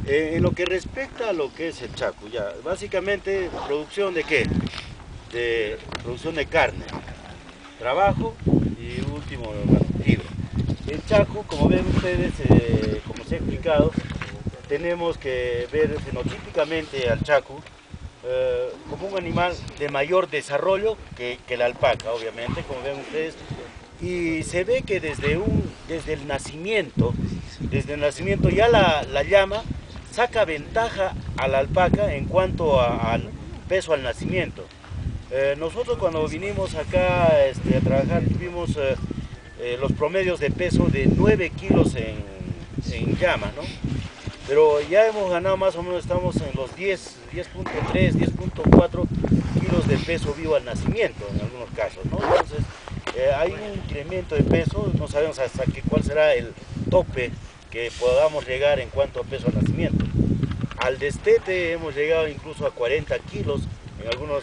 En lo que respecta a lo que es el Chaco, ya, básicamente, ¿producción de qué? De producción de carne, trabajo y último, bueno, fibra. El Chaco, como ven ustedes, como se ha explicado, tenemos que ver fenotípicamente al Chaco como un animal de mayor desarrollo que la alpaca, obviamente, como ven ustedes, y se ve que desde el nacimiento ya la llama saca ventaja a la alpaca en cuanto al peso al nacimiento. Nosotros cuando vinimos acá a trabajar vimos los promedios de peso de 9 kilos en llama, ¿no? Pero ya hemos ganado más o menos, estamos en los 10.3, 10.4 kilos de peso vivo al nacimiento en algunos casos, ¿no? Entonces hay un incremento de peso, no sabemos hasta cuál será el tope que podamos llegar en cuanto a peso al nacimiento. Al destete hemos llegado incluso a 40 kilos en algunos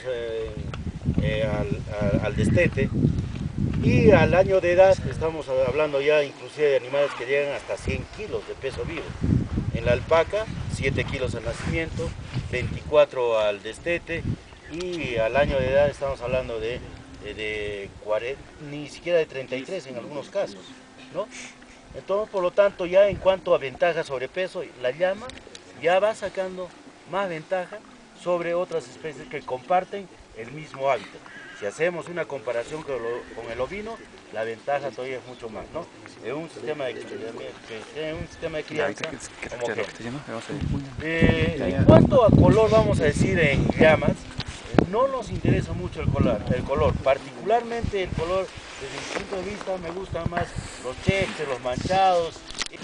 al destete, y al año de edad estamos hablando ya inclusive de animales que llegan hasta 100 kilos de peso vivo. En la alpaca 7 kilos al nacimiento, 24 al destete, y al año de edad estamos hablando de 40, ni siquiera de 33 en algunos casos, ¿no? Entonces, por lo tanto, ya en cuanto a ventaja sobre peso, la llama ya va sacando más ventaja sobre otras especies que comparten el mismo hábitat. Si hacemos una comparación con el ovino, la ventaja todavía es mucho más, ¿no? En un sistema de crianza como que. En cuanto a color, vamos a decir en llamas, no nos interesa mucho el color, particularmente el color, desde mi punto de vista, me gustan más los cheques, los manchados.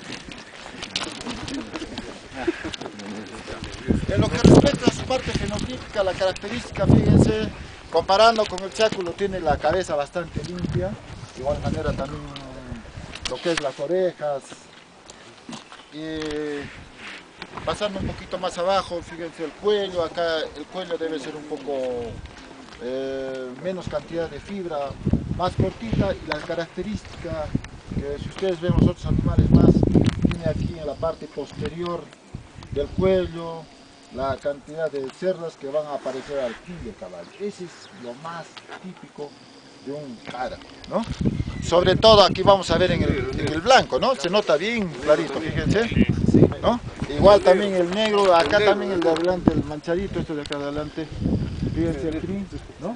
En lo que respecta a su parte fenotípica, la característica, fíjense, comparando con el Chaco, tiene la cabeza bastante limpia, de igual manera también lo que es las orejas. Y pasando un poquito más abajo, fíjense el cuello, acá el cuello debe ser un poco menos cantidad de fibra, más cortita, y la característica que si ustedes ven los otros animales más, tiene aquí en la parte posterior del cuello, la cantidad de cerdas que van a aparecer al fin del caballo. Ese es lo más típico de un cara, ¿no? Sobre todo aquí vamos a ver en el blanco, ¿no? Se nota bien clarito, fíjense, ¿no? Igual también el negro, acá también el de adelante, el manchadito, este de acá adelante, fíjense el crin, ¿no?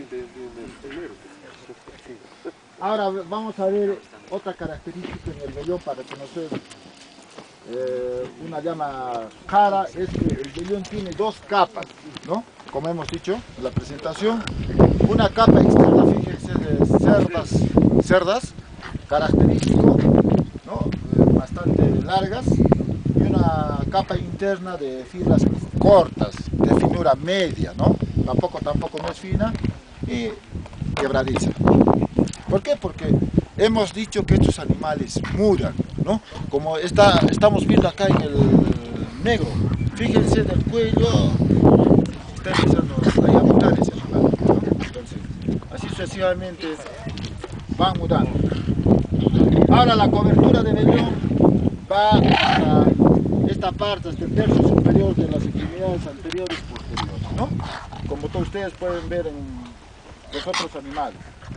Ahora vamos a ver otra característica en el vellón para que nos vean. Una llama cara es que el vellón tiene dos capas, ¿no? Como hemos dicho en la presentación, una capa externa, fíjense, de cerdas, característico, ¿no? Bastante largas, y una capa interna de fibras cortas, de finura media, ¿no? Tampoco no es fina y quebradiza. ¿Por qué? Porque hemos dicho que estos animales mudan, ¿no? Como estamos viendo acá en el negro, fíjense del cuello, está empezando a mutar ese animal, ¿no? Entonces, así sucesivamente van mudando. Ahora la cobertura de vellón va hasta esta parte, hasta el tercio superior de las extremidades anteriores y posteriores, ¿no? Como todos ustedes pueden ver en los otros animales.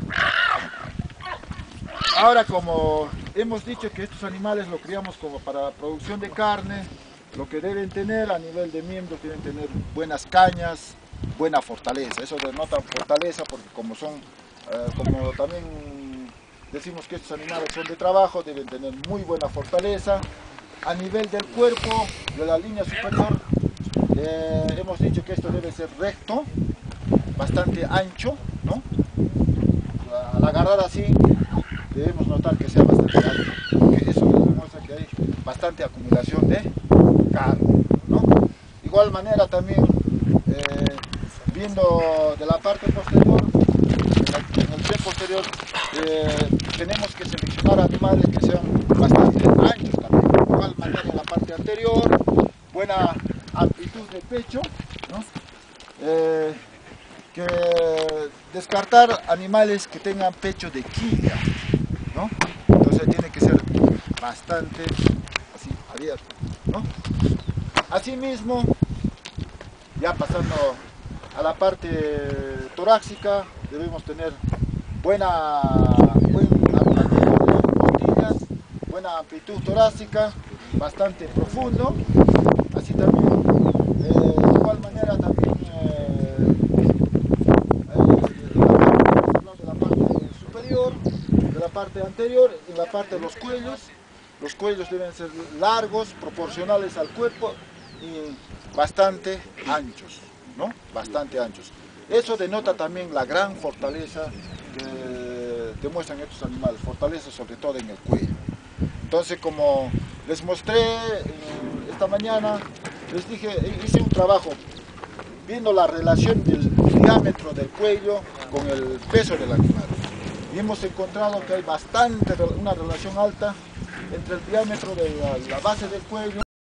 Ahora, como hemos dicho que estos animales los criamos como para la producción de carne, lo que deben tener a nivel de miembros, deben tener buenas cañas, buena fortaleza. Eso denota fortaleza porque como también decimos que estos animales son de trabajo, deben tener muy buena fortaleza. A nivel del cuerpo, de la línea superior, hemos dicho que esto debe ser recto, bastante ancho, ¿no? Al agarrar así, debemos notar que sea bastante alto, porque eso nos demuestra que hay bastante acumulación de carne, ¿no? De igual manera también, viendo de la parte posterior, en el pie posterior, tenemos que seleccionar animales que sean bastante anchos también. De igual manera en la parte anterior, buena amplitud de pecho, ¿no? Que descartar animales que tengan pecho de quilla, ¿no? Entonces tiene que ser bastante así abierto, ¿no? Asimismo, ya pasando a la parte torácica, debemos tener buen costillas, buena amplitud torácica, bastante profundo. Así también, de igual manera también, de la parte superior, de la parte anterior, en la parte de los cuellos deben ser largos, proporcionales al cuerpo y bastante anchos, ¿no? Bastante anchos. Eso denota también la gran fortaleza que demuestran estos animales, fortaleza sobre todo en el cuello. Entonces, como les mostré esta mañana, les dije, hice un trabajo viendo la relación del diámetro del cuello con el peso del animal. Y hemos encontrado que hay una relación alta entre el diámetro de la base del cuello